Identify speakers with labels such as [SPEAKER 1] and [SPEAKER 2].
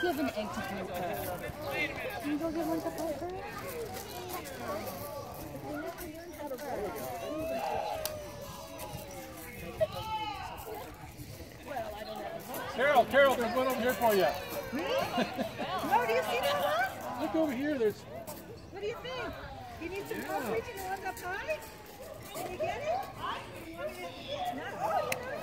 [SPEAKER 1] Give an egg to Parker. Can you go give one to Parker?
[SPEAKER 2] Carol, there's one over here for you.
[SPEAKER 3] Me? No, do you see that one?
[SPEAKER 2] Look over here, there's...
[SPEAKER 3] What do you think? You need some help reaching around the pie? Can you get it? No? Oh, you know